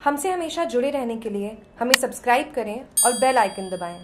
हमसे हमेशा जुड़े रहने के लिए हमें सब्सक्राइब करें और बेल आइकन दबाएं।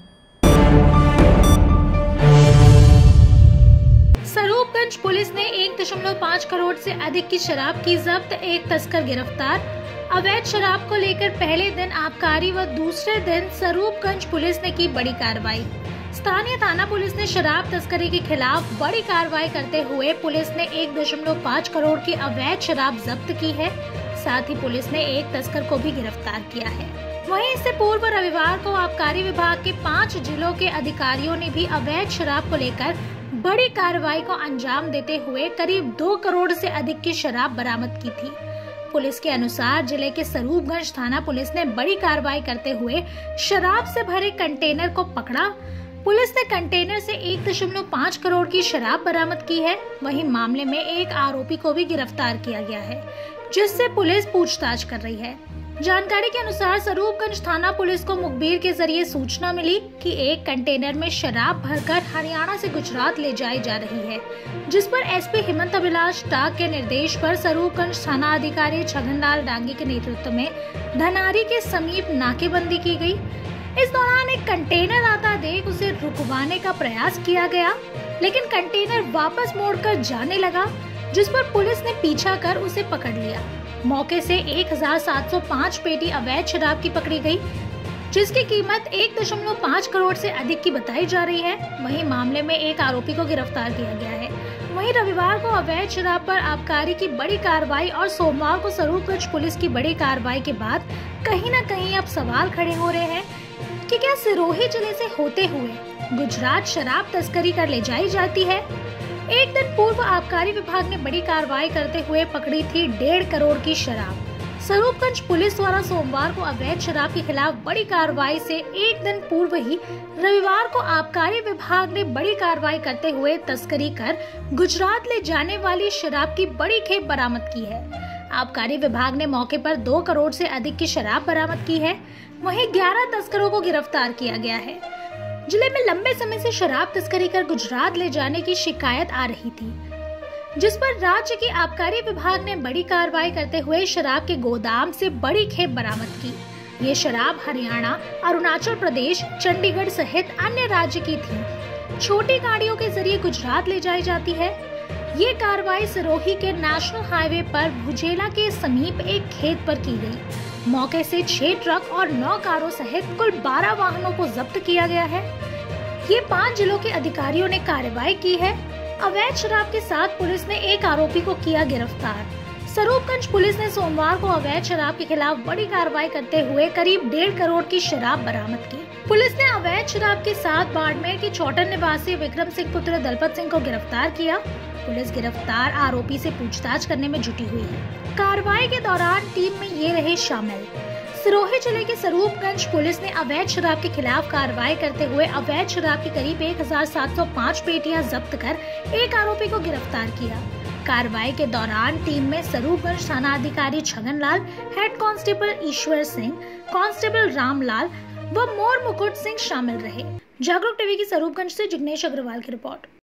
स्वरूपगंज पुलिस ने 1.5 करोड़ से अधिक की शराब की जब्त, एक तस्कर गिरफ्तार। अवैध शराब को लेकर पहले दिन आबकारी व दूसरे दिन स्वरूपगंज पुलिस ने की बड़ी कार्रवाई। स्थानीय थाना पुलिस ने शराब तस्करी के खिलाफ बड़ी कार्रवाई करते हुए पुलिस ने 1.5 करोड़ की अवैध शराब जब्त की है। साथ ही पुलिस ने एक तस्कर को भी गिरफ्तार किया है। वहीं इससे पूर्व रविवार को आबकारी विभाग के 5 जिलों के अधिकारियों ने भी अवैध शराब को लेकर बड़ी कार्रवाई को अंजाम देते हुए करीब 2 करोड़ से अधिक की शराब बरामद की थी। पुलिस के अनुसार जिले के स्वरूपगंज थाना पुलिस ने बड़ी कार्रवाई करते हुए शराब से भरे कंटेनर को पकड़ा। पुलिस ने कंटेनर से 1.5 करोड़ की शराब बरामद की है। वहीं मामले में एक आरोपी को भी गिरफ्तार किया गया है, जिससे पुलिस पूछताछ कर रही है। जानकारी के अनुसार स्वरूपगंज थाना पुलिस को मुखबिर के जरिए सूचना मिली कि एक कंटेनर में शराब भरकर हरियाणा से गुजरात ले जाई जा रही है, जिस पर एसपी हिमंत अभिलाष टाक के निर्देश पर स्वरूपगंज थाना अधिकारी छगनलाल डांगी के नेतृत्व में धनारी के समीप नाकेबंदी की गई। इस दौरान एक कंटेनर आता देख उसे रुकवाने का प्रयास किया गया, लेकिन कंटेनर वापस मोड़कर जाने लगा, जिस पर पुलिस ने पीछा कर उसे पकड़ लिया। मौके से 1705 पेटी अवैध शराब की पकड़ी गई, जिसकी कीमत 1.5 करोड़ से अधिक की बताई जा रही है। वहीं मामले में एक आरोपी को गिरफ्तार किया गया है। वहीं रविवार को अवैध शराब पर आबकारी की बड़ी कार्रवाई और सोमवार को स्वरूपगंज पुलिस की बड़ी कार्रवाई के बाद कहीं न कहीं अब सवाल खड़े हो रहे हैं कि क्या सिरोही जिले से होते हुए गुजरात शराब तस्करी कर ले जाई जाती है। एक दिन पूर्व आबकारी विभाग ने बड़ी कार्रवाई करते हुए पकड़ी थी 1.5 करोड़ की शराब। स्वरूपगंज पुलिस द्वारा सोमवार को अवैध शराब के खिलाफ बड़ी कार्रवाई से एक दिन पूर्व ही रविवार को आबकारी विभाग ने बड़ी कार्रवाई करते हुए तस्करी कर गुजरात ले जाने वाली शराब की बड़ी खेप बरामद की है। आबकारी विभाग ने मौके पर 2 करोड़ से अधिक की शराब बरामद की है। वहीं 11 तस्करों को गिरफ्तार किया गया है। जिले में लंबे समय से शराब तस्करी कर गुजरात ले जाने की शिकायत आ रही थी, जिस पर राज्य की आबकारी विभाग ने बड़ी कार्रवाई करते हुए शराब के गोदाम से बड़ी खेप बरामद की। ये शराब हरियाणा, अरुणाचल प्रदेश, चंडीगढ़ सहित अन्य राज्य की थी। छोटी गाड़ियों के जरिए गुजरात ले जाई जाती है। ये कार्रवाई सिरोही के नेशनल हाईवे पर भुजेला के समीप एक खेत पर की गई। मौके से 6 ट्रक और 9 कारों सहित कुल 12 वाहनों को जब्त किया गया है। ये 5 जिलों के अधिकारियों ने कार्रवाई की है। अवैध शराब के साथ पुलिस ने एक आरोपी को किया गिरफ्तार। स्वरूपगंज पुलिस ने सोमवार को अवैध शराब के खिलाफ बड़ी कार्रवाई करते हुए करीब 1.5 करोड़ की शराब बरामद की। पुलिस ने अवैध शराब के साथ बाड़मेर के चौटन निवासी विक्रम सिंह पुत्र दलपत सिंह को गिरफ्तार किया। पुलिस गिरफ्तार आरोपी से पूछताछ करने में जुटी हुई है। कार्रवाई के दौरान टीम में ये रहे शामिल। सिरोही जिले के स्वरूपगंज पुलिस ने अवैध शराब के खिलाफ कार्रवाई करते हुए अवैध शराब की करीब 1705 पेटियां जब्त कर एक आरोपी को गिरफ्तार किया। कार्रवाई के दौरान टीम में स्वरूपगंज थाना अधिकारी Chhaganlal, head constable Ishwar Singh, constable Ramlal व मोर मुकुट सिंह शामिल रहे। जागरूक टीवी की स्वरूपगंज से जिग्नेश अग्रवाल की रिपोर्ट।